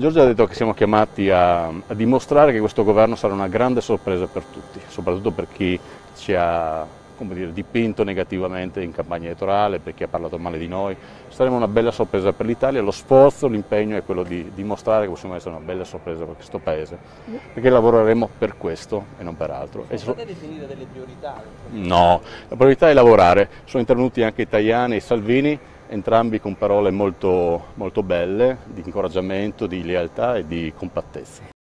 Giorgia ha detto che siamo chiamati a dimostrare che questo governo sarà una grande sorpresa per tutti, soprattutto per chi ci ha, come dire, dipinto negativamente in campagna elettorale, per chi ha parlato male di noi. Saremo una bella sorpresa per l'Italia, lo sforzo, l'impegno è quello di dimostrare che possiamo essere una bella sorpresa per questo Paese, perché lavoreremo per questo e non per altro. Sono state definite delle priorità? No, la priorità è lavorare. Sono intervenuti anche Tajani e Salvini, entrambi con parole molto belle, di incoraggiamento, di lealtà e di compattezza.